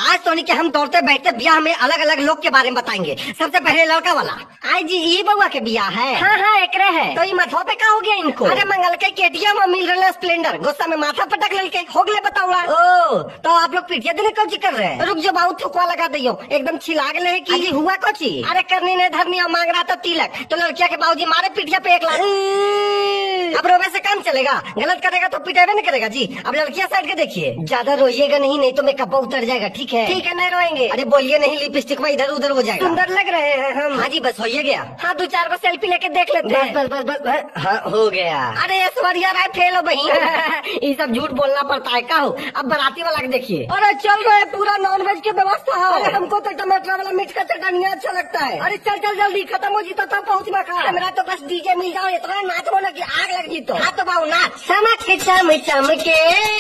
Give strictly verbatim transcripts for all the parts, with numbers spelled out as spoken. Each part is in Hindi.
आज सोनी के हम दौड़ते बैठते ब्याह में अलग अलग लोग के बारे में बताएंगे। सबसे पहले लड़का वाला। आज जी ये बउआ के ब्याह है। हाँ हाँ एकरे है। तो ये माथा पे का हो गया इनको? अरे मंगल के केटीएम में मिल रहे स्प्लेंडर, गुस्सा में माथा पटक लल के हो गए बताऊंगा। ओ तो आप लोग पीटिया दिन कौची कर रहे हैं? रुक जो बहुत थुकवा लगा दियो, एकदम छिला गए है कि हुआ कौची? अरे करनी नहीं धरनी और मांग रहा था तिलक, तो लड़किया के बाबूजी मारे पीटिया पे एक लाख। अब रोवे से काम चलेगा? गलत करेगा तो पिटेबे नहीं करेगा जी। अब लड़कियां साइड के देखिए, ज्यादा रोइएगा नहीं, नहीं तो मेकअप उतर जाएगा। ठीक है ठीक है नहीं रोएंगे। अरे बोलिए नहीं, लिपस्टिक में इधर उधर हो जाएगा। सुंदर लग रहे हैं हम। हाँ जी बस हो ही गया। हाँ दो चार बार सेल्फी लेके देख लेते हैं। बस बस बस बस हाँ हो गया। अरे ऐश्वर्या राय फेल हो बहन। ये सब झूठ बोलना पड़ता है। का हो अब बाराती वाला देखिए। अरे चल रहा है पूरा नॉन वेज की व्यवस्था है। अरे हमको तो टमाटर वाला मिर्च का चटनिया अच्छा लगता है। अरे चल चल जल्दी खत्म हो जीता तब पहुँच में खा। मेरा तो बस डीजे मिल जाओ, इतना नाच बोला की आग लग जी। तो हाँ तो बाबू नाच समा चम चमके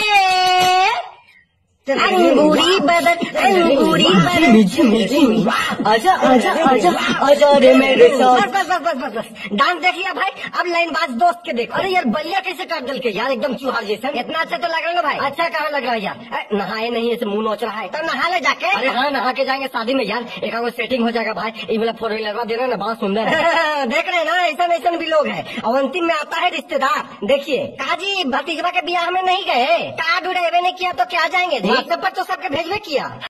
अंगूरी बदन अंगूरी बदन आजा आजा आजा आजा रे मेरे साथ। बस बस बस बस बस डांस देख लिया भाई, अब लाइन बाज दोस्त के देखो। अरे यार बलिया कैसे काट दल के यार, एकदम चूहा जैसा। इतना अच्छा तो लग रहा है भाई। अच्छा कहाँ लग रहा है यार? नहाए नहीं ऐसे मुंह नोच रहा है तो नहा ले जाके। अरे हाँ नहा के जाएंगे शादी में यार, एक आगो सेटिंग हो जाएगा भाई। ये वाला फोर व्हीलर लगा दे रहा है ना, बहुत सुंदर है। देख रहे हैं ना ऐसा ऐसा भी लोग है। और अंतिम में आता है रिश्तेदार। देखिए काजी भतीजवा के ब्याह में नहीं गए, कार्ड उड़ेबे नहीं किया तो क्या जाएंगे? व्हाट्सएप पर तो सबके भेजबे किया।